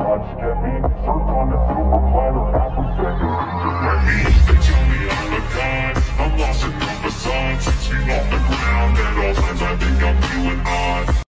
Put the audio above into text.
touch. Get me served on a silver platter, apple tender into Preppy. They tell me I'm a god, I'm lost in the facade. 6 feet off the ground at all times, I think I'm feeling odd.